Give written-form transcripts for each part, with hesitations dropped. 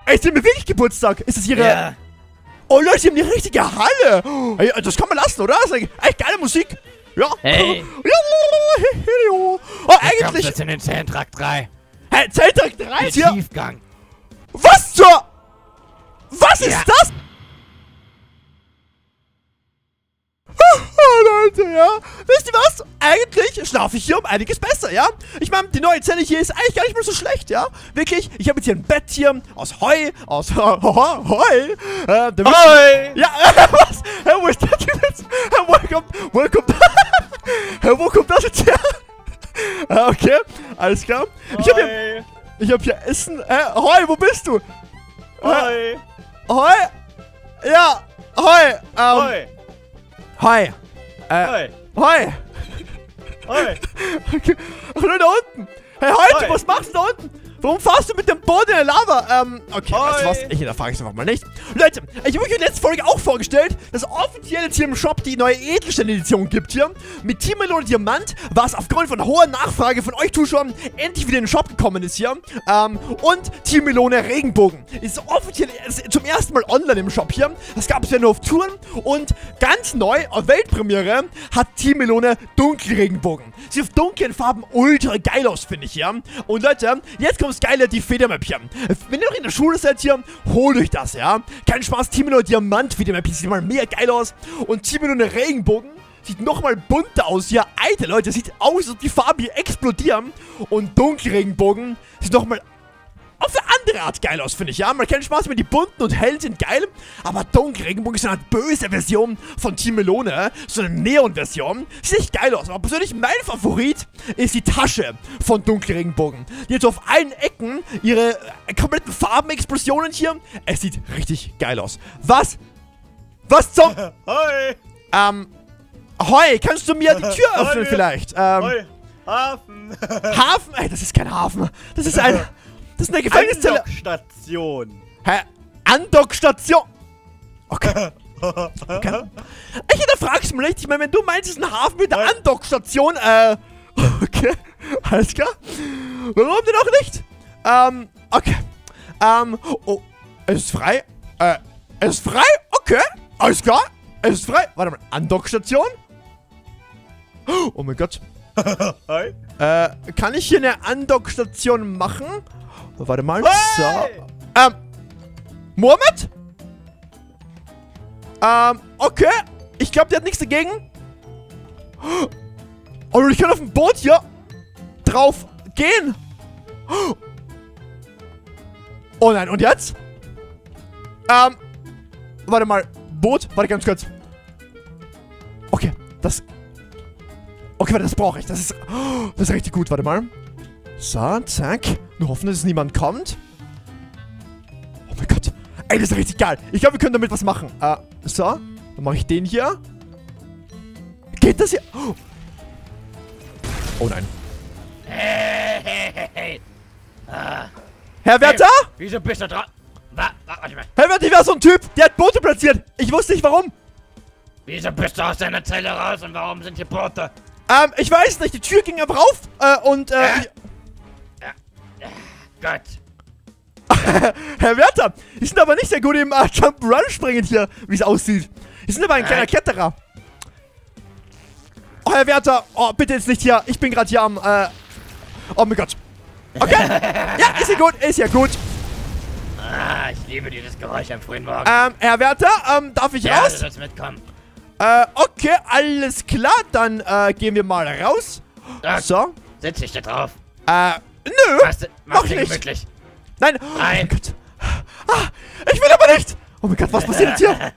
Ey, sie haben wirklich Geburtstag. Ist das ihre... Ja. Oh Leute, sie haben die richtige Halle. Ey, das kann man lassen, oder? Das ist echt geile Musik. Ja. Hey. Oh, Kommst eigentlich... jetzt in den Zellentrakt 3. Hey, Zeltag 3 Den hier. Tiefgang. Was zur... Was ist das? Oh, Leute, ja. Wisst ihr was? Eigentlich schlafe ich hier um einiges besser, ja? Ich meine, die neue Zelle hier ist eigentlich gar nicht mehr so schlecht, ja? Wirklich, ich habe jetzt hier ein Bett hier aus Heu, aus Heu. Hoi! Ja, was? Hä, wo ist das jetzt? Woher kommt Hä, wo kommt das jetzt her? Okay, alles klar. Ich hab hier Essen. Heu, wo bist du? Hoi! Heu? Ja, Heu. Hoi! Heu. Hoi! Heu. Hoi! Okay. Ach, nur da unten. Hey, heute, Heu. was machst du da unten? Warum fahrst du mit dem Boot in der Lava? Okay, Heu. weißt du was? Ich hinterfrage es einfach mal nicht. Leute, ich habe euch in der letzten Folge auch vorgestellt, dass offiziell jetzt hier im Shop die neue Edelstein-Edition gibt hier. Mit Team Melone Diamant, was aufgrund von hoher Nachfrage von euch Zuschauern endlich wieder in den Shop gekommen ist hier. Und Team Melone Regenbogen. Ist offiziell zum ersten Mal online im Shop hier. Das gab es ja nur auf Touren. Und ganz neu, auf Weltpremiere, hat Team Melone Dunkelregenbogen. Sieht auf dunklen Farben ultra geil aus, finde ich hier. Und Leute, jetzt kommt das Geile, die Federmap hier. Wenn ihr noch in der Schule seid hier, holt euch das, ja. Kein Spaß, Team Melone Diamant Federmap, sieht mal mega geil aus. Und Team Melone Regenbogen sieht nochmal bunter aus hier. Alter, Leute, sieht aus, als ob die Farben hier explodieren. Und Dunkelregenbogen sieht nochmal auf eine andere Art geil aus, finde ich, ja. Man kennt Spaß, wenn die bunten und hellen sind geil, aber Dunkelregenbogen ist eine böse Version von Team Melone, so eine Neon-Version. Sieht echt geil aus, aber persönlich mein Favorit ist die Tasche von Dunkelregenbogen. Die hat so auf allen Ecken ihre kompletten Farbenexplosionen hier. Es sieht richtig geil aus. Was? Was zum... Hoi! Heu, kannst du mir die Tür öffnen Heu. vielleicht? Hoi! Hafen! Hafen? Ey, das ist kein Hafen. Das ist eine Gefängniszelle. Andockstation! Hä? Andockstation? Okay. Okay. Ich hinterfrag's mir nicht. Ich meine, wenn du meinst, es ist ein Hafen mit der Andockstation, okay. Alles klar. Warum denn auch nicht? Okay. Oh, es ist frei. Es ist frei? Okay. Alles klar. Es ist frei. Warte mal. Andockstation? Oh mein Gott. Hoi! Kann ich hier eine Andockstation machen? Warte mal. Hey! So. Mohammed? Okay. Ich glaube, der hat nichts dagegen. Oh, ich kann auf dem Boot hier drauf gehen. Oh nein, und jetzt? Warte mal. Boot? Warte ganz kurz. Okay, das... Okay, warte, das brauche ich. Das ist richtig gut. Warte mal. So, zack. Nur hoffen, dass niemand kommt. Oh mein Gott. Ey, das ist richtig geil. Ich glaube, wir können damit was machen. So. Dann mache ich den hier. Geht das hier? Oh nein. Hey! Herr Wärter? Wieso bist du dran? Warte mal. Herr Wärter, ich war so ein Typ, der hat Boote platziert. Ich wusste nicht, warum. Wieso bist du aus deiner Zelle raus und warum sind hier Boote? Ich weiß nicht. Die Tür ging einfach auf. Gut. Herr Wärter, die sind aber nicht sehr gut im Jump'n'Run springen hier, wie es aussieht. Die sind aber ein kleiner Kletterer. Oh, Herr Wärter, oh, bitte jetzt nicht hier. Ich bin gerade hier am, oh mein Gott. Okay. Ja, ist ja gut, ist ja gut. Ich liebe dieses Geräusch am frühen Morgen. Herr Wärter, darf ich Ja, raus? du sollst mitkommen. Okay, alles klar, dann, gehen wir mal raus. So. Setz dich da drauf. Nö, Mach ich dir nicht. gemütlich. Nein. Oh Nein. mein Gott. Ich will aber nicht. Oh mein Gott, was passiert jetzt hier?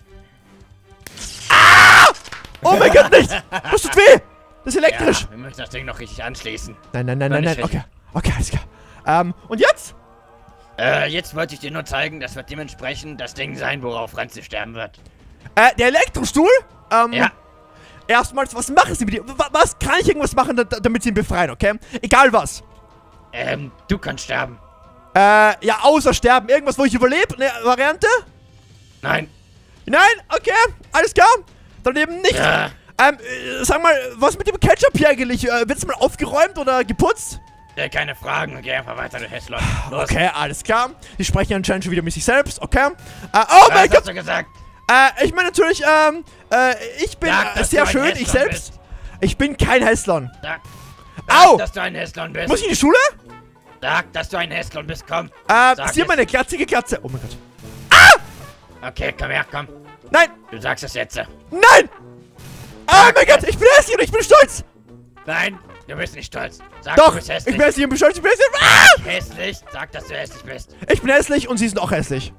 Oh mein Gott, nicht. Das tut weh. Das ist elektrisch. Ja, wir müssen das Ding noch richtig anschließen. Nein. Okay, alles klar. Und jetzt? Jetzt wollte ich dir nur zeigen, das wird dementsprechend das Ding sein, worauf Franzi sterben wird. Der Elektrostuhl? Ja. Erstmals, was machen sie mit dir? Was kann ich irgendwas machen, damit sie ihn befreien, okay? Egal was. Du kannst sterben. Ja, außer sterben. Irgendwas, wo ich überlebe? Eine Variante? Nein. Nein? Okay, alles klar. Dann eben nicht. Ja. Sag mal, was mit dem Ketchup hier eigentlich? Wird's mal aufgeräumt oder geputzt? Stell keine Fragen und geh einfach weiter, du Hässler. Los. Okay, alles klar. Die sprechen anscheinend schon wieder mit sich selbst, okay? Oh Was mein hast Gott! du gesagt? Ich meine natürlich, ich bin Sag, dass sehr du ein schön, ich Hässlon selbst. Ich bin kein Hässlon. Sag, Au! dass du ein Hässlon bist. Muss ich in die Schule? Sag, dass du ein Hässlon bist, komm. Sie haben meine glatzige Glatze. Oh mein Gott. Okay, komm her, komm. Nein! Du sagst es jetzt. Nein! Oh mein Gott, ich bin hässlich und ich bin stolz! Nein, du bist nicht stolz. Sag, Doch, du bist ich hässlich. bin hässlich und bin stolz, ich bin hässlich. Ah! Hässlich? Sag, dass du hässlich bist. Ich bin hässlich und sie sind auch hässlich.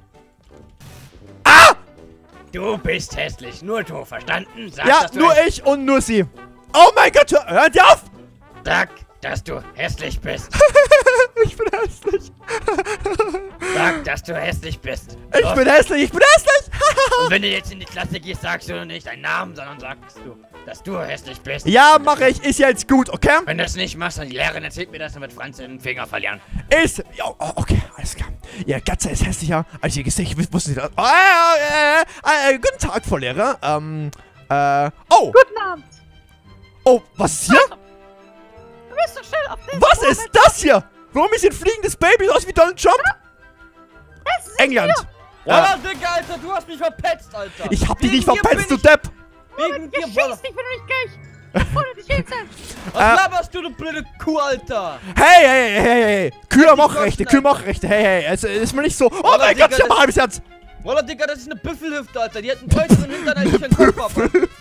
Du bist hässlich. Nur du, verstanden? Sag, Ja, dass du nur ich und nur sie. Oh mein Gott, hört ihr auf! Sag, dass du hässlich bist. Ich bin hässlich. Sag, dass du hässlich bist. Ich Los. bin hässlich, ich bin hässlich! Und wenn du jetzt in die Klasse gehst, sagst du nicht deinen Namen, sondern sagst du, dass du hässlich bist. Ja, mache ich. Ist jetzt gut, okay? Wenn du das nicht machst, dann die Lehrerin erzählt mir das, dann wird Franz den Finger verlieren. Ist. Ja, oh, okay, alles klar. Ihr Gatze ist hässlicher als ihr Gesicht. Wussten Sie das? Guten Tag, Frau Lehrer. Oh. Guten Abend. Oh, was ist hier? Du bist so schnell auf den Was ist das hier? Warum ist hier ein fliegendes Baby aus wie Donald Trump? Das ist England. Walla, Digga, Alter, du hast mich verpetzt, Alter. Ich hab dich nicht Wegen dir verpetzt, du bin ich- Depp. Wegen Ich dir, Walla. schieß dich, wenn du nicht gleich vorne dich hinsetzt. Was laberst du blöde Kuh, Alter? Hey, hey, hey, hey, hey. Kühe haben auch Kosten, Rechte, Alter. Kühe haben auch Rechte. Hey, hey, es ist mir nicht so. Oh Walla, mein Digga, Gott, ich hab ein das- halbes Herz. Walla, Digga, das ist eine Büffelhüfte, Alter. Die hat einen größeren Hintern als ich einen Kopf hab.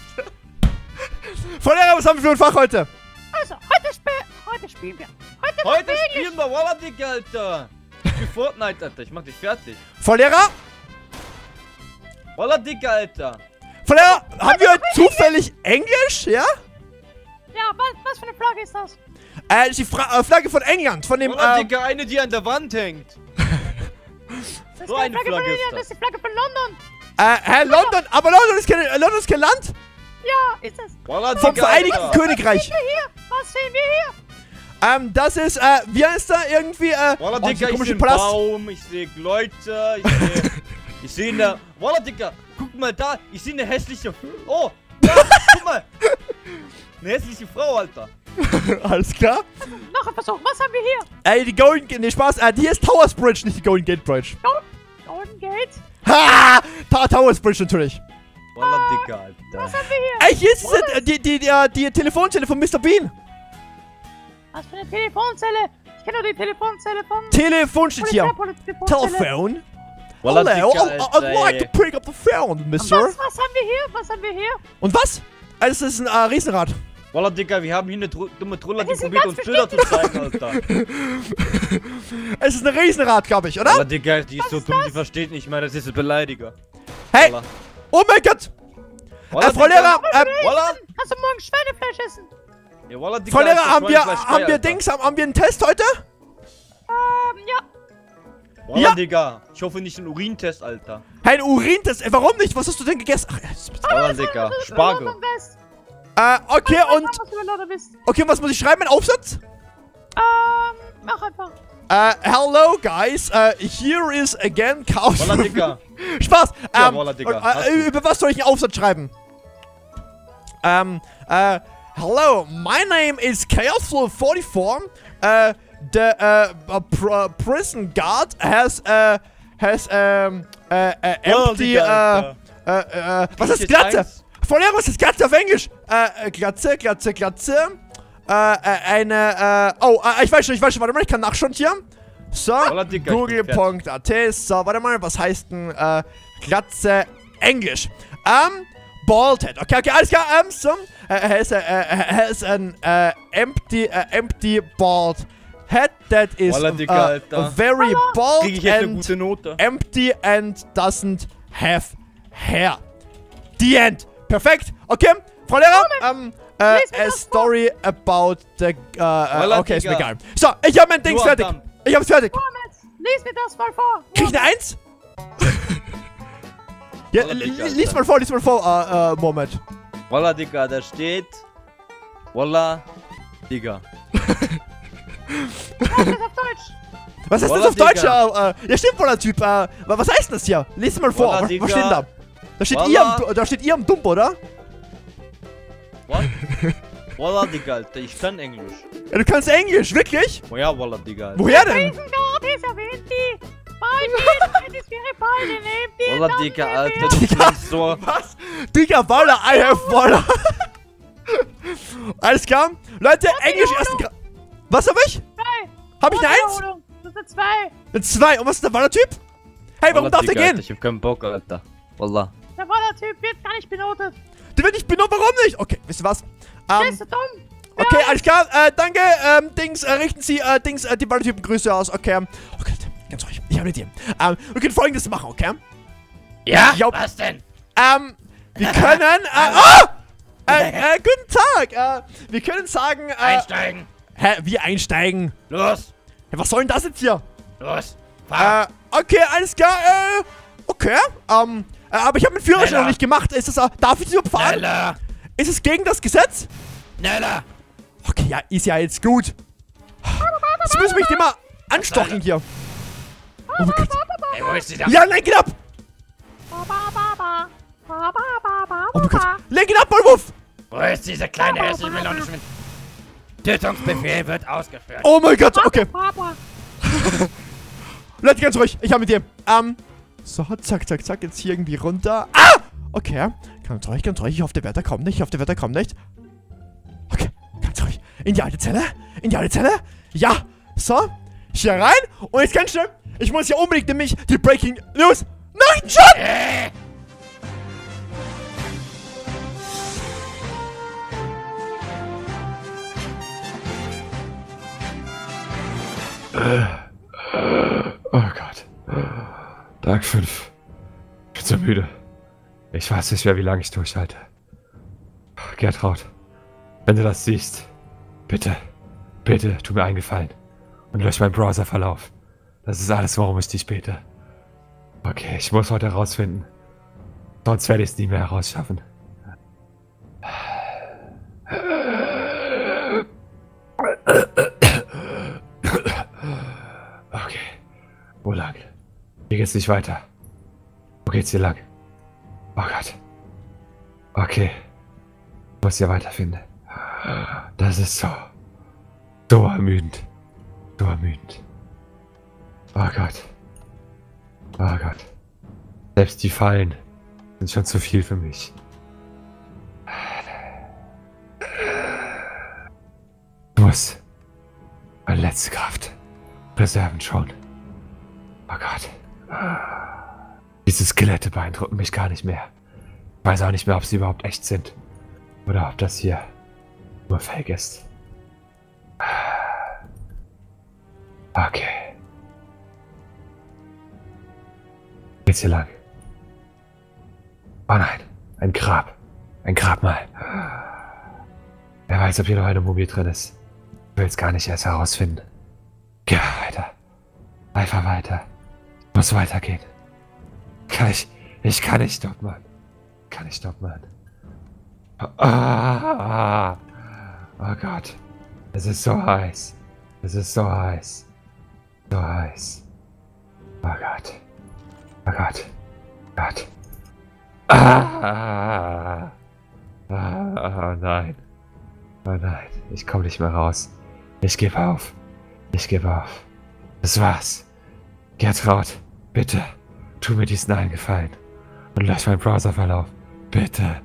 Frau Lehrer, was haben wir für ein Fach heute? Also, heute spielen wir. Heute Heute spielen spielen wir Walla, Digga, Alter. Ich spiel Fortnite, Alter. Ich mach dich fertig. Frau Lehrer? Walla, Digga, Alter. Frau Lehrer, haben wir heute zufällig Englisch, ja? Ja, was für eine Flagge ist das? Das ist die Flagge von England, von dem, Walla, Digga, eine, die an der Wand hängt. Das ist So keine eine Flagge von Flagge ist England, das ist die Flagge von London. London, aber London ist kein Land. Ja, ist es. Walla, Vom Digga, Vereinigten Alter. Königreich. Was sehen wir hier? Das ist, wie heißt da irgendwie, Walla, dieser Digga, ich komische seh einen Palast. Baum, ich seh Leute, ich seh eine... Walla, Digga, guck mal da, ich seh eine hässliche... Oh, ja, guck mal. Eine hässliche Frau, Alter. Alles klar. Noch ein Versuch. Was haben wir hier? Ey, die Golden Gate, nee, Spaß, hier ist Towers Bridge, nicht die Golden Gate Bridge. Golden Gate. Ha! Towers Bridge natürlich. Walla, Digga, Alter. Was haben wir hier? Ey, hier ist die Telefonzelle von Mr. Bean. Was für eine Telefonzelle? Ich kenne nur die Telefonzelle von... Telefon steht hier. Telefonzelle. Telephone. Walla, Hello, Digga, I'd Alter, like to ey. pick up the phone, mister. Was haben wir hier? Was haben wir hier? Und was? Es ist ein Riesenrad. Walla, Digga, wir haben hier eine dumme Truller, die Das ist probiert ganz uns Bilder zu zeigen, Alter. Es ist ein Riesenrad, glaube ich, oder? Walla, Digga, die ist so dumm, die versteht nicht mehr, das ist ein Beleidiger. Hey! Walla. Oh mein Gott! Walla, Frau Digga. Lehrer, Walla. Kannst du morgen Schweinefleisch essen? Ja, Walla, Digga, Frau Lehrer, Alter, haben wir Alter. Dings, haben wir einen Test heute? Ja. Walla, Ja. Digga, ich hoffe nicht einen Urintest, Alter. Ein Urintest, warum nicht? Was hast du denn gegessen? Ach, Walla, Digga, Spargel. okay, und, Was du über London bist. okay, was muss ich schreiben? Ein Aufsatz? Mach einfach. Hello, guys, here is again Chaos. Walla, Digga. Spaß, Ja, Walla, Digga, hast du. über was soll ich einen Aufsatz schreiben? Hello, my name is Chaosful44. The prison guard has empty, Digga, was ist Glatze? Frau Lehrer, was ist Glatze auf Englisch? Glatze. Ich weiß schon, warte mal, ich kann nachschauen hier. So, Walla, Digga, ich bin google.at, so, warte mal, was heißt denn, Glatze Englisch? Bald head, okay, alles klar, so, has an empty bald head that is Walla, Digga, Alter. very bald Krieg ich jetzt eine and gute Note? empty and doesn't have hair. The end. Perfekt. Okay, Frau Lehrer, Lies mir a das story about the, okay, ist mir Digga. egal. So, ich habe mein Ding Du, fertig. Adam. Ich hab's fertig. Mohammed, lies mir das mal vor. Krieg ich eine 1? Ja, Walla, Digga, lies mal vor, Moment. Walla, Digga, da steht... Walla, Digga. Das ist auf Deutsch. Was heißt das Walla, auf Deutsch? Digga. Ja, stimmt, voller Typ. Was heißt denn das hier? Lies mal vor. Walla, Was Digga. steht denn da? Da steht, Walla. da steht ihr am Dump, oder? What? Wallah, Digga, Alter, ich kann Englisch. Ja, du kannst Englisch, wirklich? Oh ja, Wallah, Digga, Alter. Woher denn? Riesengard ist erwähnt die. Bald ist ihre Beine neben die. Wallah, Digga, Alter, du klingst so. Was? Digga, Waller, I have Waller. Alles klar? Leute, Englisch ersten Grad. Was hab ich? 2. Hab ich eine 1? Das ist eine 2. Eine 2. Und was ist der Waller-Typ? Hey, warum Wallah, darf der Digga, gehen? Alter, ich hab keinen Bock, Alter. Wallah. Der Waller-Typ wird gar nicht benotet. Der wird nicht benommen, warum nicht? Okay, wisst ihr was? Bist du dumm? Okay, alles klar. Danke, Dings, richten Sie, die Waller-Typen Grüße aus. Okay. Okay, ganz ruhig. Ich habe eine Idee. Wir können Folgendes machen, okay? Ja? Jo. Was denn? Wir können, guten Tag. Wir können sagen, Einsteigen. Hä, wie einsteigen? Los. Ja, was soll denn das jetzt hier? Los. Fahr. Okay, alles klar, okay, aber ich habe meinen Führerschein Schneller. noch nicht gemacht. Ist das, darf ich überhaupt fahren? Schneller. Ist es gegen das Gesetz? Schneller. Okay, ja, ist ja jetzt gut. Jetzt müssen wir mich immer anstochen hier. Oh mein Gott. Ey, wo ist sie da? Ja, lenk ihn ab! Oh mein Gott. Lenk ihn ab, Maulwurf! Wo ist diese kleine hässliche Melone Schmidt? Tötungsbefehl wird ausgeführt. Oh mein Gott, okay. Leute, ganz ruhig. Ich habe mit dir. So, zack, zack, zack. Jetzt hier irgendwie runter. Ah! Okay. Ganz ruhig, ganz ruhig. Ich hoffe, der Wärter kommt nicht. Ich hoffe, der Wärter kommt nicht. Okay, ganz ruhig. In die alte Zelle. In die alte Zelle. Ja. So. Hier rein. Und jetzt ganz schnell. Ich muss hier unbedingt nämlich die Breaking News Nachrichten. Oh Gott. Tag 5. Ich bin so müde. Ich weiß nicht mehr, wie lange ich durchhalte. Gertraud, wenn du das siehst, bitte, bitte, tu mir einen Gefallen und lösch meinen Browserverlauf. Das ist alles, worum ich dich bete. Okay, ich muss heute herausfinden. Sonst werde ich es nie mehr herausschaffen. Okay. Wo lang? Hier geht's nicht weiter. Wo geht's hier lang? Oh Gott. Okay. Ich muss hier weiterfinden. Das ist so ermüdend. So ermüdend. Oh Gott. Oh Gott. Selbst die Fallen sind schon zu viel für mich. Ich muss meine letzte Kraft preserven schon. Oh Gott. Diese Skelette beeindrucken mich gar nicht mehr. Ich weiß auch nicht mehr, ob sie überhaupt echt sind. Oder ob das hier nur Fake ist. Okay. Geht's hier lang? Oh nein. Ein Grab. Ein Grabmal. Wer weiß, ob hier noch eine Mumie drin ist. Ich will es gar nicht erst herausfinden. Geh weiter. Einfach weiter. Ich muss weitergehen. Ich kann nicht stoppen, Mann. Kann nicht stoppen, Mann. Oh Gott. Es ist so heiß. Es ist so heiß. So heiß. Oh Gott. Oh Gott. Gott. Oh nein. Oh nein. Ich komme nicht mehr raus. Ich gebe auf. Ich gebe auf. Das war's. Gertraud, bitte. Tu mir diesen einen Gefallen. Und lösch meinen Browserverlauf. Bitte.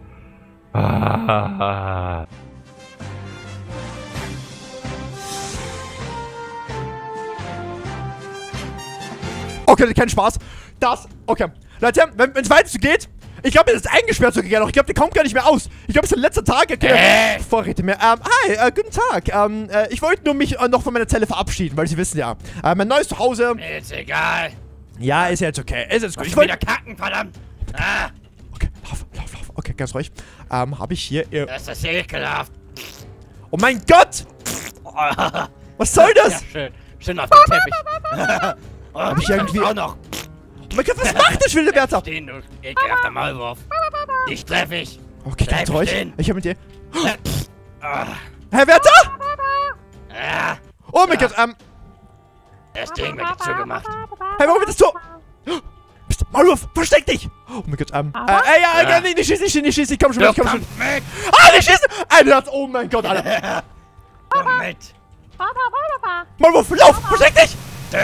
Okay, kein Spaß. Okay. Leute, wenn es weiter so geht, ich glaube, er ist eingesperrt sogar noch. Ich glaube, der kommt gar nicht mehr aus. Ich glaube, es ist der letzte Tag. Okay. Vorräte mehr. Hi, guten Tag. Ich wollte nur mich noch von meiner Zelle verabschieden, weil Sie wissen ja, mein neues Zuhause. Mir ist egal. Ja, ist jetzt okay. Ist jetzt gut. Ich will wieder kacken, verdammt. Okay, lauf. Okay, ganz ruhig. Habe ich hier... Das ist ekelhaft. Oh mein Gott! Was soll das? Ja, schön. Schön auf dem Teppich. Hab ich irgendwie... auch noch. Oh mein Gott, was macht der wilde Wärter? Stehen, du ekelhafter Maulwurf. Dich treffe ich. Okay, ganz Bleib ruhig. stehen. Ich hab mit dir... Ah. Herr Wärter? Ah. Oh mein Gott, Das Ding wird jetzt zugemacht. Hey, warum wird das so... Psst, Maulwurf, versteck dich! Oh mein Gott, ja, nee, nicht schießen, ich komm schon, ich komm schon. Mit! Ah, nicht schießen! Ein Herz, oh mein Gott, Alter. Komm mit! Maulwurf, lauf, versteck dich!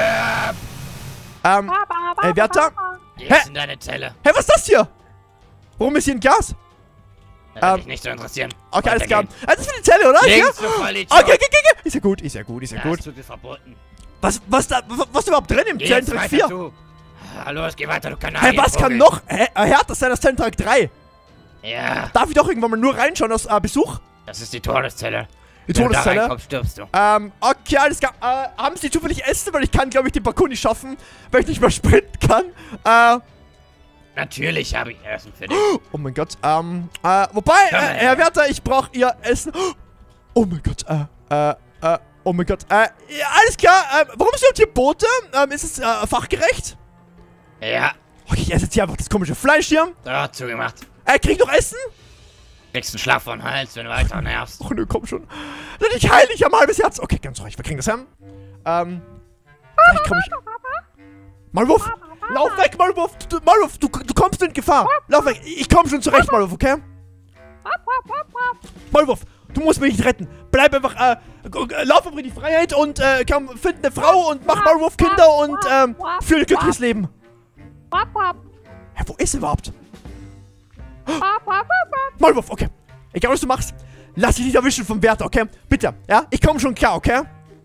Wärter? Geh jetzt in deine Zelle. Hä, was ist das hier? Warum ist hier ein Gas? Das wird dich nicht so interessieren. Okay, alles klar. Weitergehen. Das ist für die Zelle, oder? Links, Hier? du Vollidiot. Okay. Ist ja gut, ist ja gut. Das tut dir verboten. Was ist überhaupt drin im Geh jetzt Zellentrag weiter 4? zu. Los, geh weiter, du Hä, Kanadier. was kann noch härter sein als Zellentrag 3? Ja, Darf ich doch irgendwann mal nur reinschauen aus Besuch? das ist die Todeszelle. Die Wenn du da Todeszelle? reinkommst, stirbst du. Okay, alles klar. Haben Sie zufällig Essen? Weil ich kann, glaube ich, den Parcours nicht schaffen, weil ich nicht mehr sprinten kann. Natürlich habe ich Essen für dich. Oh mein Gott, wobei, Herr Wärter, ich brauche Ihr Essen. Oh mein Gott, oh mein Gott, ja, alles klar, warum sind hier Boote? Ist es, fachgerecht? Ja, Okay, ich esse jetzt hier einfach das komische Fleisch hier. so, zugemacht. Krieg ich noch Essen? Kriegst einen Schlag von Hals, wenn du weiter nervst. Oh ne, komm schon. Ich heil dich am halbes Herz. Okay, ganz ruhig, wir kriegen das hin. Vielleicht komm ich... Maulwurf! Lauf weg, Maulwurf! Maulwurf, du kommst in Gefahr! Lauf weg! Ich komm schon zurecht, Maulwurf, okay? Maulwurf, du musst mich nicht retten! Bleib einfach, lauf einfach in die Freiheit und, komm, find eine Frau und mach Maulwurf Kinder und, führ ein glückliches Leben! Hä, wo ist er überhaupt? Maulwurf, okay. Egal, was du machst, lass dich nicht erwischen vom Wärter, okay? Bitte, ja? Ich komme schon klar, okay?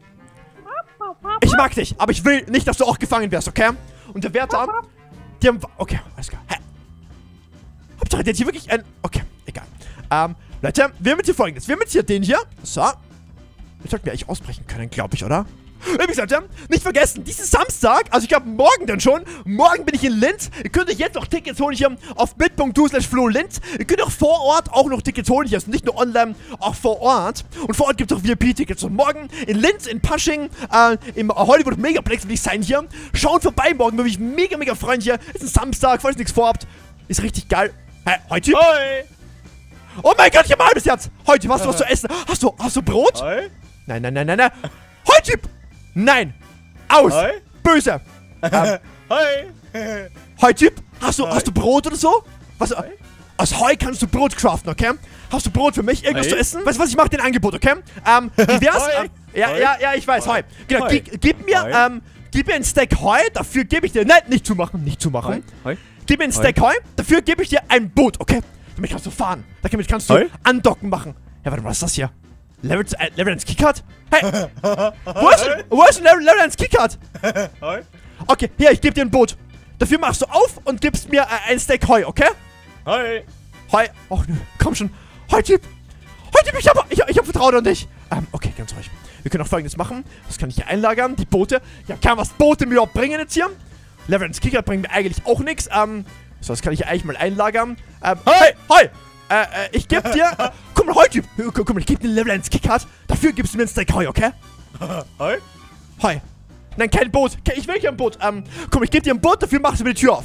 Ich mag dich, aber ich will nicht, dass du auch gefangen wirst, okay? Und der Wärter, die haben... Okay, alles klar. Hä? Hauptsache, der hat hier wirklich ein... Okay, egal. Leute, wir haben jetzt hier Folgendes. Wir haben jetzt hier den hier. So. Jetzt sollten wir eigentlich ausbrechen können, glaube ich, oder? Übrigens, Leute, nicht vergessen, diesen Samstag, also ich glaube morgen dann schon, morgen bin ich in Linz. Ihr könnt euch jetzt noch Tickets holen hier auf bit.do/flolinz. Ihr könnt auch vor Ort auch noch Tickets holen hier, also nicht nur online, auch vor Ort. Und vor Ort gibt es auch VIP-Tickets. Und morgen in Linz, in Pasching, im Hollywood Megaplex will ich sein hier. Schaut vorbei morgen, würde mich mega freuen hier. Ist ein Samstag, falls ihr nichts vorhabt. Ist richtig geil. Hä, heute? Hi! Oh mein Gott, ich hab ein halbes Herz. Heute, hast du was zu essen? Hast du Brot? Hi! Nein. Heute! Nein! Aus! Hi. Böse! Hi! Heu-Typ, hast du Brot oder so? Was? Aus Heu kannst du Brot craften, okay? Hast du Brot für mich? Irgendwas Hi. zu essen? Weißt du was, ich mach dir ein Angebot, okay? Wie wär's? Hi. Ja, ich weiß, Heu. Genau, Hi. gib mir ein Steak Heu, dafür gebe ich dir... Nein, nicht zumachen. Hi. Gib mir ein Steak Heu, dafür gebe ich dir ein Boot, okay? Damit kannst du fahren. Damit kannst du Hi. andocken machen. Ja, warte mal, was ist das hier? Level 1 Keycard? Hey! Wo ist denn Level 1 Keycard? Hi! Okay, hier, ich gebe dir ein Boot. Dafür machst du auf und gibst mir ein Steak Heu, okay? Hi! Heu. Och, nö, komm schon. Heu-Typ, ich hab Vertrauen an dich. Okay, ganz ruhig. Wir können auch Folgendes machen. Was kann ich hier einlagern? Die Boote. Ja, kann was Boote mir überhaupt bringen jetzt hier? Level 1 Keycard bringen mir eigentlich auch nichts. So, das kann ich hier eigentlich mal einlagern. Heu! Ich geb dir... Guck mal, Heu-Typ. Guck mal, ich geb dir Level 1 Keycard. Dafür gibst du mir ein Steak Heu, okay? Hi! Heu. Nein, kein Boot. Ich will kein Boot. Komm, ich geb dir ein Boot, dafür machst du mir die Tür auf.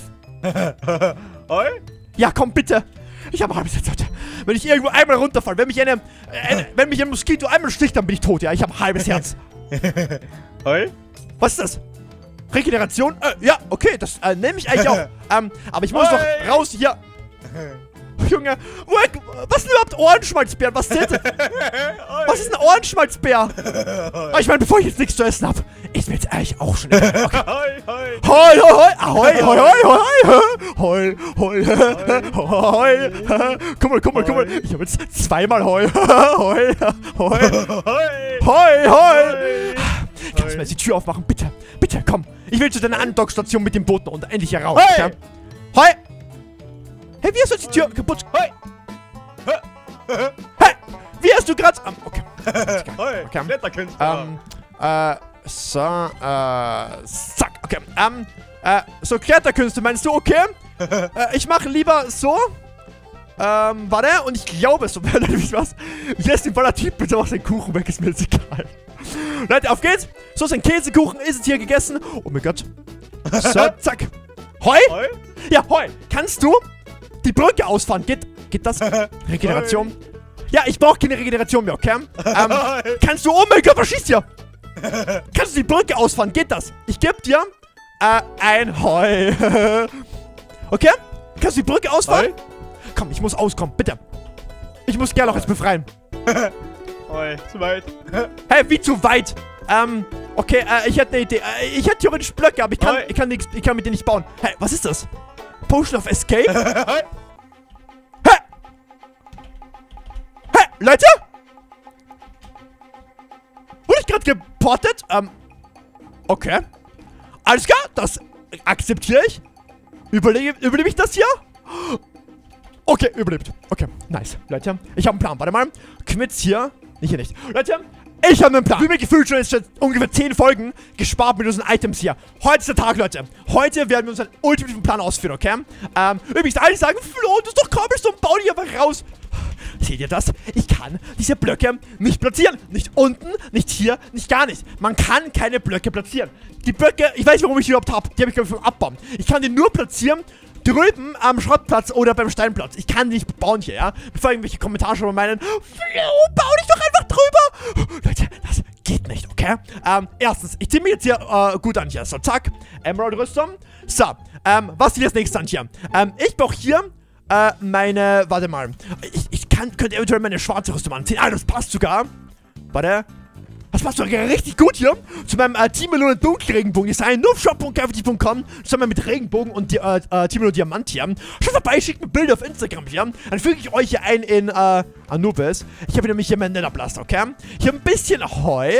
Hi! Ja, komm, bitte. Ich habe ein halbes Herz, Leute. Wenn ich irgendwo einmal runterfalle, wenn mich ein Moskito einmal sticht, dann bin ich tot, ja. Ich habe ein halbes Herz. Hi! Was ist das? Regeneration? Ja, okay, das nehme ich eigentlich auch. Aber ich muss doch raus hier. Junge, was sind überhaupt Ohrenschmalzbären? Was zählt denn? Was ist ein Ohrenschmalzbär? Ich meine, bevor ich jetzt nichts zu essen habe, ist mir jetzt eigentlich auch schon egal. Okay. Hi! Hoi, hoi. Guck mal. Ich habe jetzt zweimal hoi. Hoi. Kannst du mir jetzt die Tür aufmachen? Bitte, komm. Ich will zu deiner Andockstation mit dem Booten und endlich hier raus. Hoi. Okay? Hoi. Hey, wie hast du jetzt die Tür kaputt? Hoi! Hey, wie hast du gerade... okay. Hi! Okay. Kletterkünstler! Zack, okay. So Kletterkünste, meinst du, okay? Ich mache lieber so. Warte, und ich glaube es, so, was? Ich esse den voller Typ, bitte mach den Kuchen weg, ist mir jetzt egal. Leute, auf geht's. So ist ein Käsekuchen, ist es hier gegessen. Oh mein Gott. So, zack. Heu? Hi! Ja, Heu. Kannst du die Brücke ausfahren? Geht das? Regeneration? Ja, ich brauche keine Regeneration mehr, okay? Kannst du... Oh mein Gott, was schießt hier? Kannst du die Brücke ausfahren? Geht das? Ich gebe dir ein Heu. Okay? Kannst du die Brücke ausfahren? Komm, ich muss auskommen, bitte. Ich muss Gerloch jetzt befreien. Oi, zu weit. Hey, wie zu weit? Okay, ich hätte eine Idee. Ich hätte theoretisch Blöcke, aber ich kann mit denen nicht bauen. Hey, was ist das? Potion of Escape? Hä? Hä, Leute? Wurde ich gerade geportet? Okay. Alles klar, das akzeptiere ich. Überlebe ich das hier? Okay, überlebt. Okay, nice. Leute, ich habe einen Plan. Warte mal. Quiz hier. Hier nicht. Leute, ich habe einen Plan. Wie mir gefühlt schon jetzt ungefähr 10 Folgen gespart mit unseren Items hier. Heute ist der Tag, Leute. Heute werden wir unseren ultimativen Plan ausführen, okay? Übrigens, alle sagen, Flo, du bist doch Cobblestone, bau die einfach raus. Seht ihr das? Ich kann diese Blöcke nicht platzieren. Nicht unten, nicht hier, nicht gar nicht. Man kann keine Blöcke platzieren. Die Blöcke, ich weiß nicht, warum ich die überhaupt habe. Die habe ich, glaube ich, vom Abbauen. Ich kann die nur platzieren drüben am Schrottplatz oder beim Steinplatz. Ich kann die nicht bauen hier, ja? Bevor irgendwelche Kommentare schon mal meinen, Flo, bau dich doch einfach drüber. Leute, das geht nicht, okay? Erstens, ich ziehe mich jetzt hier gut an hier. So, zack. Emerald-Rüstung. So, was ist das nächste an hier? Ich brauche hier meine, warte mal. Ich könnte eventuell meine schwarze Rüstung anziehen. Ah, das passt sogar. Warte. Das passt sogar richtig gut hier zu meinem Team Melone Dunkelregenbogen Design. Nur auf shop.gravity.com. Zusammen mit Regenbogen und Team Melone Diamant hier. Schaut vorbei, schickt mir Bilder auf Instagram hier. Dann füge ich euch hier ein in Anubis. Ich habe nämlich hier meinen Netherblast, okay? Hier ein bisschen Heu.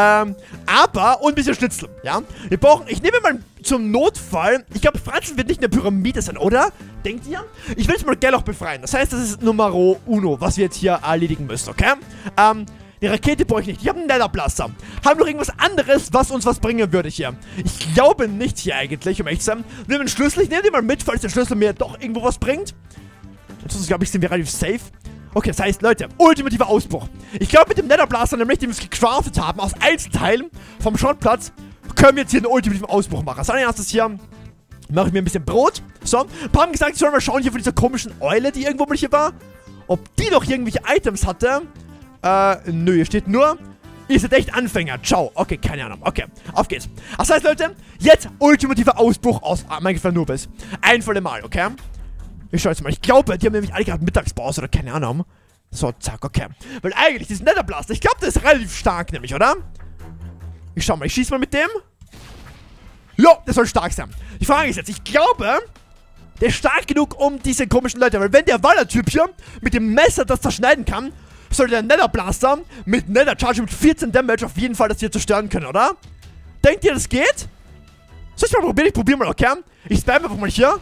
Aber und ein bisschen Schnitzel, ja? Wir brauchen, ich nehme mal zum Notfall. Ich glaube, Franzen wird nicht eine Pyramide sein, oder? Denkt ihr? Ich will jetzt mal Gerloch befreien. Das heißt, das ist Numero Uno, was wir jetzt hier erledigen müssen, okay? Die Rakete brauche ich nicht. Ich habe einen Netherblaster. Haben noch irgendwas anderes, was uns was bringen würde hier? Ich glaube nicht hier eigentlich, um ehrlich zu sein. Wir nehmen einen Schlüssel. Ich nehme den mal mit, falls der Schlüssel mir doch irgendwo was bringt. Ansonsten glaube ich, sind wir relativ safe. Okay, das heißt, Leute, ultimativer Ausbruch. Ich glaube, mit dem Netherblaster, nämlich den wir gecraftet haben, aus Einzelteilen vom Schrottplatz, können wir jetzt hier einen ultimativen Ausbruch machen. Als allererstes hier mache ich mir ein bisschen Brot. So, ein paar haben gesagt, ich soll mal schauen hier von dieser komischen Eule, die irgendwo mal hier war. Ob die noch irgendwelche Items hatte. Nö, hier steht nur, ihr seid echt Anfänger. Ciao. Okay, keine Ahnung. Okay, auf geht's. Das heißt, Leute, jetzt ultimativer Ausbruch aus Minecraft Anubis. Ein für alle Mal, okay? Ich schau jetzt mal. Ich glaube, die haben nämlich alle gerade Mittagspause oder keine Ahnung. So, zack, okay. Weil eigentlich, diesen Netherblaster, ich glaube, der ist relativ stark, nämlich, oder? Ich schau mal, ich schieße mal mit dem. Jo, der soll stark sein. Die Frage ist jetzt, ich glaube, der ist stark genug, um diese komischen Leute, weil wenn der Waller-Typ hier mit dem Messer das zerschneiden kann, sollte der Nether-Blaster mit Nether-Charge mit 14 Damage auf jeden Fall das hier zerstören können, oder? Denkt ihr, das geht? Soll ich mal probieren? Ich probiere mal, okay? Ich spam einfach mal hier.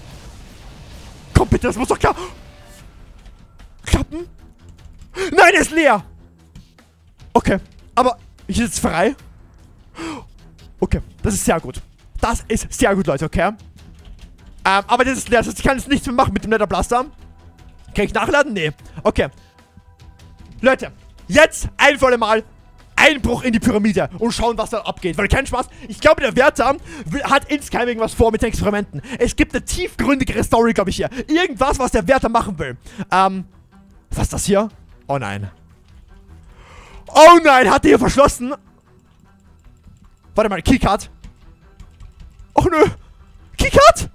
Komm bitte, das muss doch klar. Klappen? Nein, er ist leer. Okay, aber ich bin jetzt frei. Okay, das ist sehr gut. Das ist sehr gut, Leute, okay? Aber das ist leer, das heißt, ich kann jetzt nichts mehr machen mit dem Nether-Blaster. Kann ich nachladen? Nee. Okay. Leute, jetzt ein für alle Mal Einbruch in die Pyramide und schauen, was da abgeht. Weil kein Spaß, ich glaube, der Wärter hat insgeheim irgendwas vor mit den Experimenten. Es gibt eine tiefgründigere Story, glaube ich, hier. Irgendwas, was der Wärter machen will. Was ist das hier? Oh nein. Oh nein, hat der hier verschlossen? Warte mal, Keycard. Oh nö. Keycard?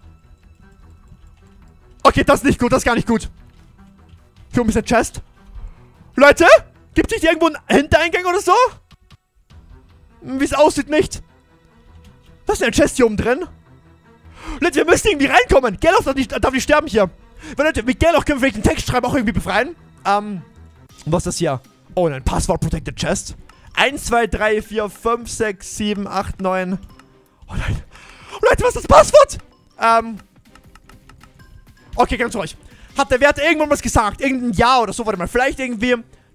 Okay, das ist nicht gut, das ist gar nicht gut. Hier oben ist ein Chest. Leute, gibt es nicht irgendwo einen Hintereingang oder so? Wie es aussieht, nicht. Was ist denn ein Chest hier oben drin? Leute, wir müssen irgendwie reinkommen. Gerloch darf nicht sterben hier. Weil Leute, mit Gerloch können wir vielleicht den Text schreiben auch irgendwie befreien. Was ist das hier? Oh nein, Passwort Protected Chest. 1, 2, 3, 4, 5, 6, 7, 8, 9. Oh nein. Oh Leute, was ist das Passwort? Okay, ganz ruhig. Hat der Wert irgendwann was gesagt? Irgendein Jahr oder so? Warte mal, vielleicht irgendwie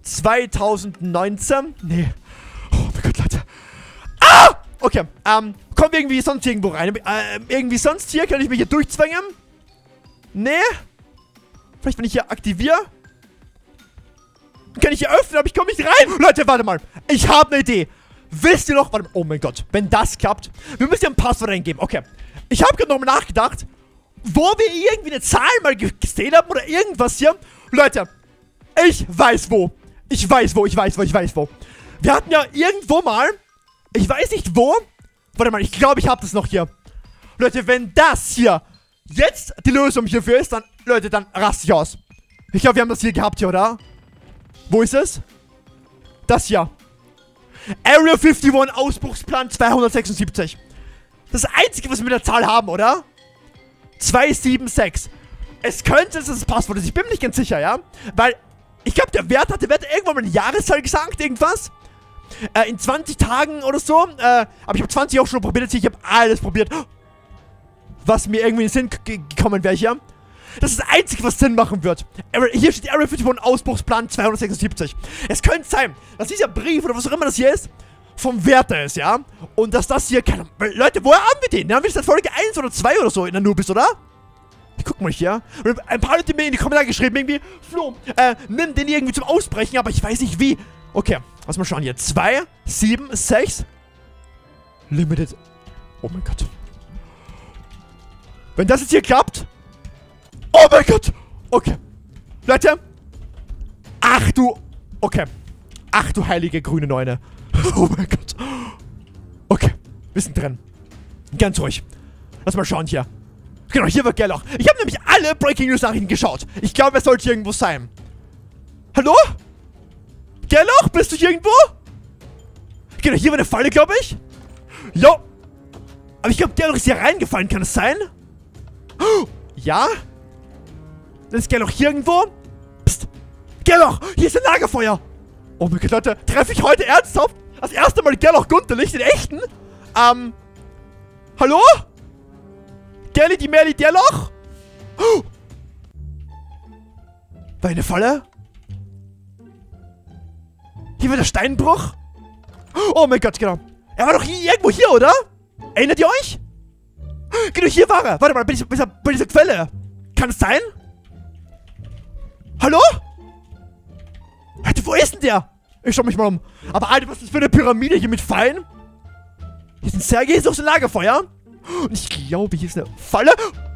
2019? Nee. Oh mein Gott, Leute. Ah! Okay, kommen wir irgendwie sonst irgendwo rein? Irgendwie sonst hier? Kann ich mich hier durchzwängen? Nee? Vielleicht, wenn ich hier aktiviere? Kann ich hier öffnen, aber ich komme nicht rein. Leute, warte mal. Ich habe eine Idee. Wisst ihr noch? Warte mal. Oh mein Gott. Wenn das klappt. Wir müssen ja ein Passwort eingeben. Okay. Ich habe gerade nochmal nachgedacht, wo wir irgendwie eine Zahl mal gesehen haben oder irgendwas hier. Leute, ich weiß wo. Ich weiß wo. Wir hatten ja irgendwo mal, ich weiß nicht wo. Warte mal, ich glaube, ich habe das noch hier. Leute, wenn das hier jetzt die Lösung hierfür ist, dann, Leute, dann raste ich aus. Ich glaube, wir haben das hier gehabt hier, oder? Wo ist es? Das hier. Area 51, Ausbruchsplan 276. Das Einzige, was wir mit der Zahl haben, oder? 276. Es könnte, dass es das Passwort ist. Ich bin mir nicht ganz sicher, ja? Weil, ich glaube, der Wert irgendwann mal eine Jahreszahl gesagt, irgendwas. In 20 Tagen oder so. Aber ich habe 20 auch schon probiert. Ich habe alles probiert. Was mir irgendwie in den Sinn gekommen wäre hier. Das ist das Einzige, was Sinn machen wird. Hier steht Area 51 Ausbruchsplan 276. Es könnte sein, dass dieser Brief oder was auch immer das hier ist, vom Wärter ist, ja? Und dass das hier, keine Leute, woher haben wir den? Den haben wir seit Folge 1 oder 2 oder so in der Nubis, oder? Ich guck mal hier. Und ein paar Leute mir in die Kommentare geschrieben, irgendwie, Flo, nimm den irgendwie zum Ausbrechen, aber ich weiß nicht wie. Okay, lass mal schauen hier. 2, 7, 6. Limited. Oh mein Gott. Wenn das jetzt hier klappt. Oh mein Gott. Okay. Leute. Ach du. Okay. Ach du heilige grüne Neune. Oh mein Gott. Okay. Wir sind drin. Ganz ruhig. Lass mal schauen hier. Genau, hier wird Gerloch. Ich habe nämlich alle Breaking News Nachrichten geschaut. Ich glaube, er sollte hier irgendwo sein. Hallo? Gerloch, bist du hier irgendwo? Genau, hier war eine Falle, glaube ich. Jo. Aber ich glaube, Gerloch ist hier reingefallen. Kann es sein? Ja? Dann ist Gerloch hier irgendwo. Psst. Gerloch, hier ist ein Lagerfeuer. Oh mein Gott, Leute. Treffe ich heute ernsthaft das erste Mal Gerloch Gunterlich, den echten? Hallo? Gerli, die Merli, Gerloch? War eine Falle? Hier war der Steinbruch? Oh mein Gott, genau. Er war doch hier, irgendwo hier, oder? Erinnert ihr euch? Genau, hier war er. Warte mal, bei dieser Quelle. Kann es sein? Hallo? Alter, wo ist denn der? Ich schau mich mal um. Aber Alter, was ist das für eine Pyramide hier mit Fallen? Hier ist ein Serge, hier ist auch so ein Lagerfeuer. Und ich glaube, hier ist eine Falle.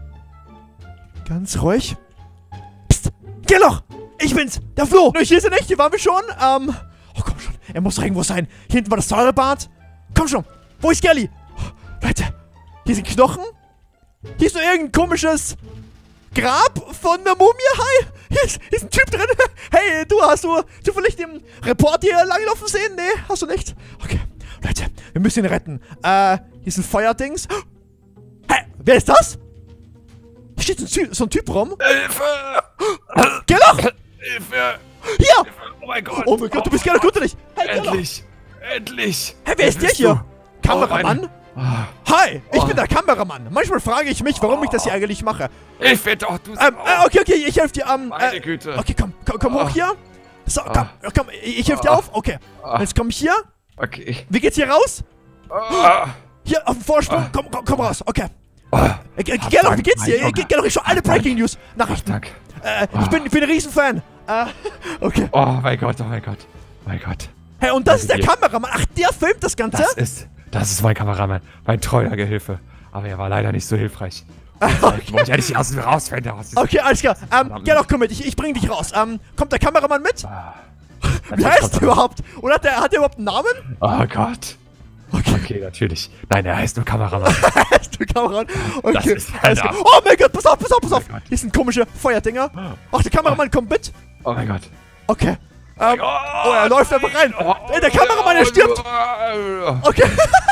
Ganz ruhig. Psst, Gerloch, ich bin's, der Flo. Hier ist er nicht, hier waren wir schon. Oh, komm schon, er muss doch irgendwo sein. Hier hinten war das Säurebad. Komm schon, wo ist Gerli? Leute, hier sind Knochen. Hier ist nur irgendein komisches Grab von der Mumie. Hi, hier ist ein Typ drin. Hey, hast du zufällig den Report hier langlaufen sehen? Nee, hast du nicht? Okay, Leute, wir müssen ihn retten. Hier ist ein Feuerdings. Hä, wer ist das? Hier steht so ein Typ rum. Hilfe! Gerloch! Hilfe! Hier! Oh mein Gott! Oh mein Gott, du bist Gerloch Gunterlich! Hey, Gerloch! Endlich! Endlich! Hey, wer ist der hier? Kameramann? Hi, ich bin der Kameramann. Manchmal frage ich mich, warum ich das hier eigentlich mache. Ich will doch, du okay, ich helfe dir. Meine Güte. Okay, komm hoch hier. So, komm, ich helfe dir auf. Okay, jetzt komm ich hier. Okay. Wie geht's hier raus? Hier, auf dem Vorsprung. Komm raus. Okay. Gerloch, wie geht's dir? Gerloch, ich schau alle Breaking News Nachrichten. Danke. Ich bin ein Riesenfan. Okay. Oh mein Gott, oh mein Gott. Mein Gott. Hey, und das ist der Kameramann. Ach, der filmt das Ganze? Das ist mein Kameramann. Mein treuer Gehilfe. Aber er war leider nicht so hilfreich. Wollte ich erst rausfinden. Okay, alles klar. Gerloch, komm mit. Ich bring dich raus. Kommt der Kameramann mit? Wie heißt der überhaupt? Oder hat der überhaupt einen Namen? Oh Gott. Okay, natürlich. Nein, er heißt nur Kameramann. Heißt nur Kameramann? Okay. Das ist halt oh mein Gott, pass auf. Hier sind komische Feuerdinger. Ach, der Kameramann kommt mit. Oh mein Gott. Okay. Oh, er läuft einfach rein. Der Kameramann, er stirbt. Okay.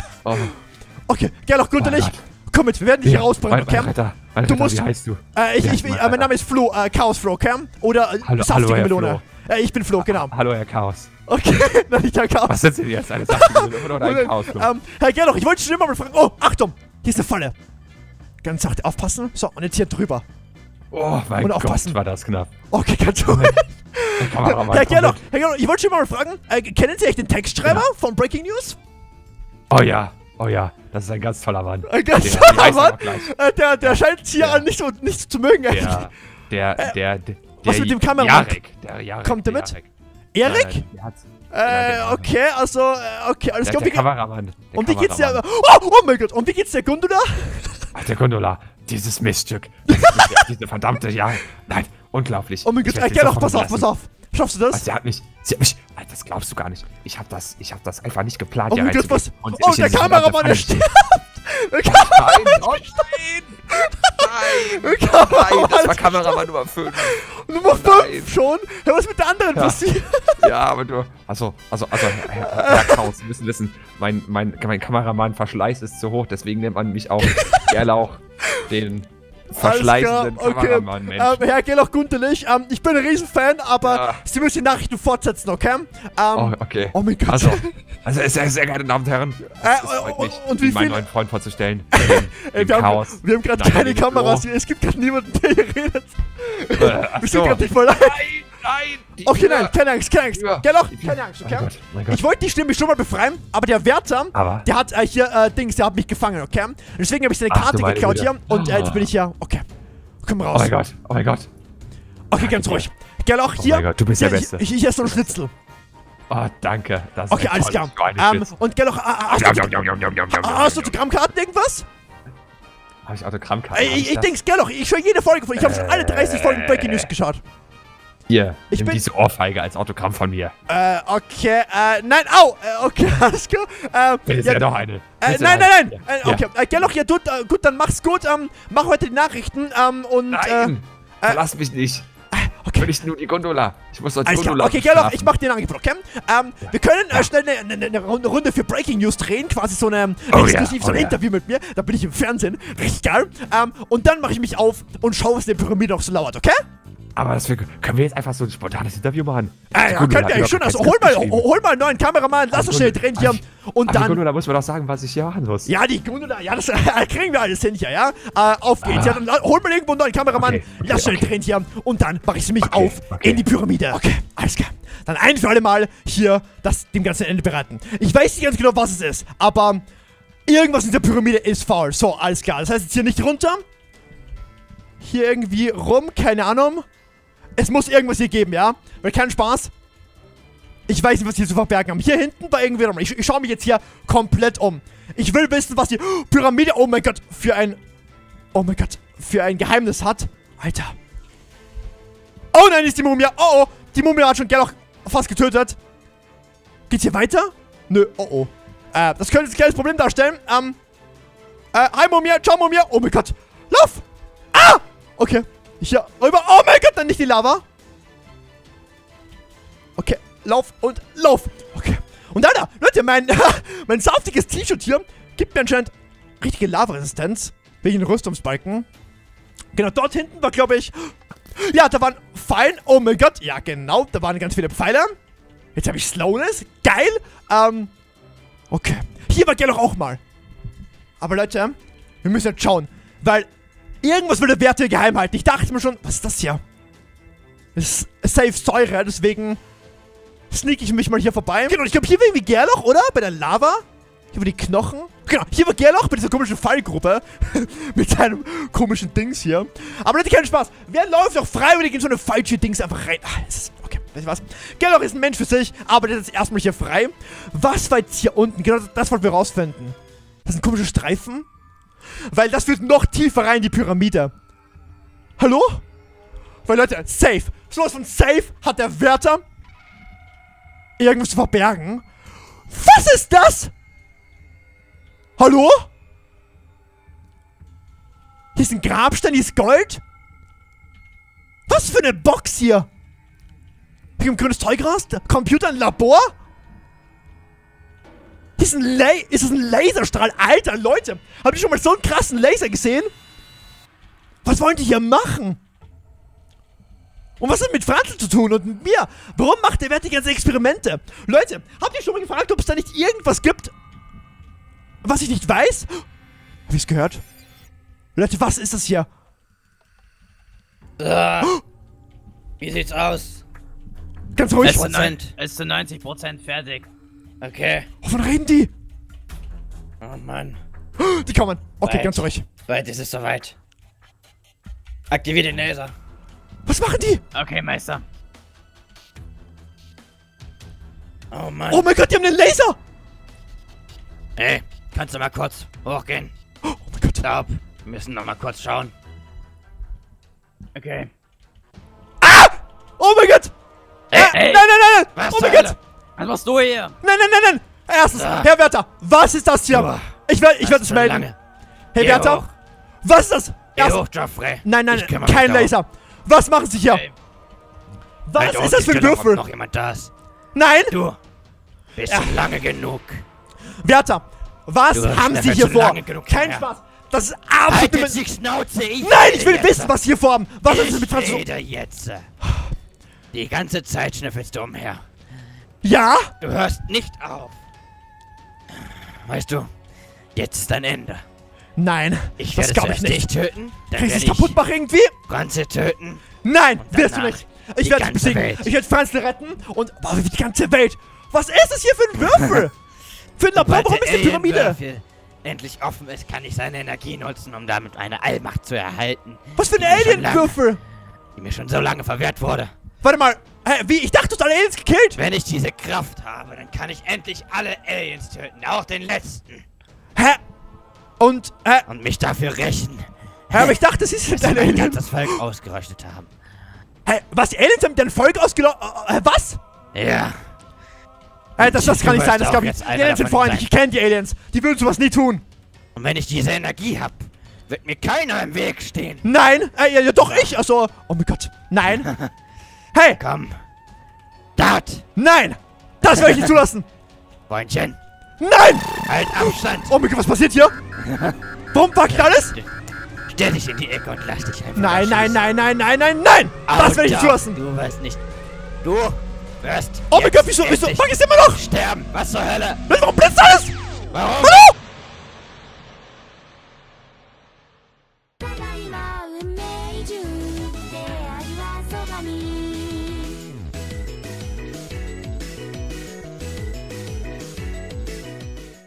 Okay, Gerloch Gunterlich. Komm mit, wir werden dich hier rausbringen, okay? Du musst. Wie heißt du? Mein Name ist Flo, Chaos Flo, okay? Oder saftige Melone. Ich bin Flo, genau. Hallo, Herr Chaos. Okay, na nicht Herr Chaos. Was sind Sie jetzt? Eine saftige Melone oder ein Chaos Flo? Herr Gerloch, ich wollte schon immer mal fragen. Oh, Achtung, hier ist eine Falle. Ganz sachte, aufpassen. So, und jetzt hier drüber. Oh mein Gott, war das knapp. Okay, ganz ruhig. Herr Gerloch, ich wollte schon mal fragen, kennen Sie echt den Textschreiber von Breaking News? Oh ja, das ist ein ganz toller Mann. Ein ganz toller Mann? Der scheint es hier nicht so zu mögen eigentlich. Was mit dem Kameramann? Jarek. Kommt der mit? Erik? Okay, also, okay, alles klar. Der Kameramann. Und wie geht's dir? Oh mein Gott, und wie geht's der Gondola? Ach, der Gondola. Dieses Miststück. Diese verdammte, nein, unglaublich. Oh mein Gott, Gerloch, pass auf. Schaffst du das? Sie hat mich, Alter, das glaubst du gar nicht. Ich hab das einfach nicht geplant. Oh mein Gott, was? Oh, der Kameramann, der stirbt! Nein! Nein, das war Kameramann Nummer 5. Nummer 5 schon? Ja, was ist mit der anderen passiert? Ja, aber du... Also, Herr Kraus, Sie müssen wissen, mein Kameramann-Verschleiß ist zu hoch, deswegen nennt man mich auch Gerlauch, den verschleißenden Kameramann, Mensch. Herr Gerlauch Gunterlich, ich bin ein Riesenfan, aber Sie müssen die Nachrichten fortsetzen, okay? Okay. Oh mein Gott. Also sehr geehrte Damen und Herren, es freut mich, und wie meinen viel... neuen Freund vorzustellen. Wir haben gerade keine Kameras hier, es gibt gerade niemanden, der hier redet. Wir sind gerade nicht voll live. Nein! Okay, nein, keine Angst. Ja. Gerlauch, keine Angst, okay? Mein Gott. Ich wollte die Stimme schon mal befreien, aber der Wärter, Aber? der hat der hat mich gefangen, okay? Und deswegen habe ich seine Karte du meine geklaut Güte. hier und jetzt bin ich hier, okay. Komm raus. Oh mein Gott. Okay, ganz ruhig. Gerlauch, hier. mein Gott, du bist der hier, Beste. Hier ist so ein Schnitzel. Oh, danke. Das ist Okay, alles klar. Und Gerlauch, hast du Autogrammkarten irgendwas? Habe ich Autogrammkarten? Ich denke, Gerlauch, ich schaue jede Folge von. Ich habe schon alle 30 Folgen Breaking News geschaut. Hier, Ich nimm bin- diese Ohrfeige als Autogramm von mir. Okay, nein, au! Okay, alles klar. Bitte sehr noch eine. Nein. Ja. Okay, Gerlauch, ja, gut, dann mach's gut. Mach heute die Nachrichten, und, Nein, verlass mich nicht. okay. Will ich nur die Gondola. Ich muss als Alles klar. Gondola Okay, Gerlauch, schlafen. ich mach dir ein Angebot, okay? Wir können schnell eine Runde für Breaking News drehen, quasi so eine exklusiv so ein Interview mit mir. Da bin ich im Fernsehen, richtig geil. Und dann mache ich mich auf und schaue, was in der Pyramide noch so lauert, okay? Aber können wir jetzt einfach so ein spontanes Interview machen? Ja, könnt ihr eigentlich schon. Also hol mal einen neuen Kameramann, lass uns schnell drehen hier. Und Die dann. Gondola muss mir doch sagen, was ich hier machen muss. Ja, die Gondola, ja, das kriegen wir alles hin hier, ja? Auf geht's, ja, dann hol mal irgendwo einen neuen Kameramann, lass schnell drehen hier und dann mache ich sie mich auf in die Pyramide. Okay, alles klar. Dann ein für alle Mal hier dem ganzen Ende bereiten. Ich weiß nicht ganz genau, was es ist, aber irgendwas in der Pyramide ist faul. So, alles klar. Das heißt jetzt hier nicht runter. Hier irgendwie rum, keine Ahnung. Es muss irgendwas hier geben, ja? Weil kein Spaß. Ich weiß nicht, was hier zu verbergen haben. Hier hinten war irgendwie rum. Ich schaue mich jetzt hier komplett um. Ich will wissen, was die Pyramide, oh mein Gott, für ein Geheimnis hat. Alter. Oh nein, ist die Mumie. Oh, die Mumie hat schon Gerlauch fast getötet. Geht's hier weiter? Nö, oh. Das könnte ein kleines Problem darstellen. Hi Mumie, ciao Mumie. Oh mein Gott. Lauf! Ah! Okay. Hier rüber. Oh mein Gott, dann nicht die Lava. Okay, lauf und lauf. Okay. Und Alter, Leute, mein saftiges T-Shirt hier gibt mir anscheinend richtige Lava-Resistenz. Wegen den Rüstungsbalken. Genau, dort hinten war, glaube ich... Ja, da waren Pfeilen. Oh mein Gott. Ja, genau, da waren ganz viele Pfeile. Jetzt habe ich Slowness. Geil. Okay. Hier war Gerlauch auch mal. Aber Leute, wir müssen jetzt schauen. Weil... Irgendwas will der Wert hier geheim halten. Ich dachte mir schon, was ist das hier? Das ist safe Säure, deswegen sneak ich mich mal hier vorbei. Genau, ich glaube, hier war irgendwie Gerlauch, oder? Bei der Lava. Hier war die Knochen. Genau, hier war Gerlauch bei dieser komischen Fallgruppe. Mit seinem komischen Dings hier. Aber Leute, keinen Spaß. Wer läuft doch freiwillig in so eine falsche Dings einfach rein? Okay, weißt du was? Gerlauch ist ein Mensch für sich, aber der ist jetzt erstmal hier frei. Was war jetzt hier unten? Genau, das wollten wir rausfinden. Das sind komische Streifen. Weil das führt noch tiefer rein in die Pyramide. Hallo? Weil Leute, safe. Sowas von safe hat der Wärter irgendwas zu verbergen. Was ist das? Hallo? Hier ist ein Grabstein, hier ist Gold. Was für eine Box hier? Hier ein grünes Zeug raus? Computer, ein Labor? Ist das ein Laserstrahl? Alter, Leute! Habt ihr schon mal so einen krassen Laser gesehen? Was wollen die hier machen? Und was hat mit Franzl zu tun und mit mir? Warum macht der Wert die ganzen Experimente? Leute, habt ihr schon mal gefragt, ob es da nicht irgendwas gibt, was ich nicht weiß? Hab ich's gehört? Leute, was ist das hier? Wie sieht's aus? Ganz ruhig. Es ist zu 90% fertig. Okay. Wovon reden die? Oh Mann. Die kommen. Okay, Bald. ganz ruhig. Bald ist es soweit. Aktivier den Laser. Was machen die? Okay, Meister. Oh Mann. Oh mein Gott, die haben einen Laser! Hey, kannst du mal kurz hochgehen? Oh mein Gott. Glaub, wir müssen noch mal kurz schauen. Okay. Oh mein Gott! Ey, Nein! Was Oh mein zur Gott! Hölle? Was machst du hier? Nein! Erstens, Herr Wärter, was ist das hier? Ich werd es melden. Lange. Hey Geh Wärter, hoch. was ist das? Geh hoch, Joffrey. Nein, Ich kümmere kein mich darum. Laser. Was machen Sie hier? Ey. Was Halt ist das für ein Stellung, ob Würfel? noch jemand da ist. Nein! Du bist schon lange genug. Wärter, was Du hast haben mir Sie schon hier vor? lange genug Kein her. Spaß. Das ist absolut... Halt jetzt die Schnauze. Nein, ich will rede wissen, jetzt. was Sie hier vorhaben. Was ist das mit Ich Franz... rede jetzt. Die ganze Zeit schnüffelst du umher. Ja? Du hörst nicht auf. Weißt du, jetzt ist dein Ende. Nein, Ich das werde glaube ich zuerst nicht. dich töten, dann Kannst du werde es ich kaputt machen irgendwie? Franze töten. Nein, Und wirst du danach nicht. Ich die werde dich ganze besiegen. Welt. Ich werde Franzl retten und... Boah, wie die ganze Welt. Was ist das hier für ein Würfel? Für ein Labor, warum ist die Pyramide? Alien-Würfel endlich offen ist, kann ich seine Energie nutzen, um damit eine Allmacht zu erhalten, Was für ein die mir schon Alien-Würfel? die mir schon so lange verwehrt wurde. Warte mal. Hä, wie? Ich dachte, du hast alle Aliens gekillt. Wenn ich diese Kraft habe, dann kann ich endlich alle Aliens töten, auch den letzten. Hä? Und, Und mich dafür rächen. hä, aber ich dachte, sie sind dass ein wir ein Alien. ganzes Volk ausgeröstet haben. Hä, was, die Aliens haben dein Volk ausgelockt? Was? Ja, Hä, das kann nicht wirst sein, das auch glaube ich. jetzt Die einer Aliens sind davon freundlich, sein. ich kenne die Aliens. Die würden sowas nie tun. und wenn ich diese Energie hab, wird mir keiner im Weg stehen. Nein, ja, doch ich, also, oh mein Gott, nein. Hey, Komm. Dart, nein, das werde ich nicht zulassen. Freundchen, Nein, halt Abstand. oh mein Gott, was passiert hier? Warum wackelt alles? Stell dich in die Ecke und lass dich einfach Nein, nein, erschießen. nein, nein, nein, nein, nein, das werde ich nicht zulassen. Du wirst nicht. Du wirst. Oh mein jetzt Gott, wieso, endlich fuck, ist immer noch? sterben. Was zur Hölle? Warum blitzt alles? Warum? Hallo? ただいま運命中出会いはそばに